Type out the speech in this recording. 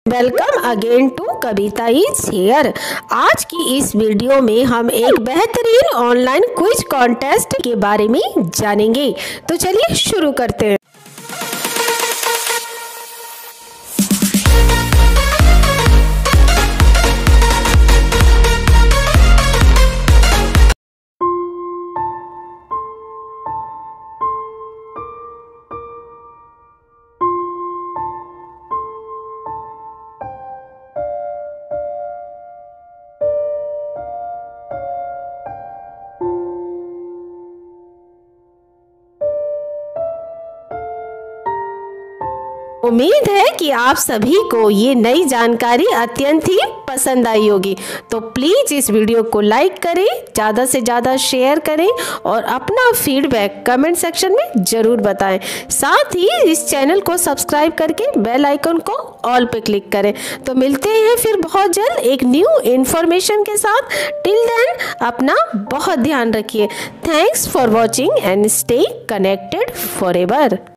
Welcome again to Kavita is here. आज की इस वीडियो में हम एक बेहतरीन ऑनलाइन क्विज कॉन्टेस्ट के बारे में जानेंगे। तो चलिए शुरू करते हैं। उम्मीद है कि आप सभी को ये नई जानकारी अत्यंत ही पसंद आई होगी। तो प्लीज़ इस वीडियो को लाइक करें, ज़्यादा से ज़्यादा शेयर करें और अपना फीडबैक कमेंट सेक्शन में ज़रूर बताएं। साथ ही इस चैनल को सब्सक्राइब करके बेल आइकन को ऑल पे क्लिक करें। तो मिलते हैं फिर बहुत जल्द एक न्यू इन्फॉर्मेशन के साथ। टिल देन अपना बहुत ध्यान रखिए। Thanks for watching and stay connected forever.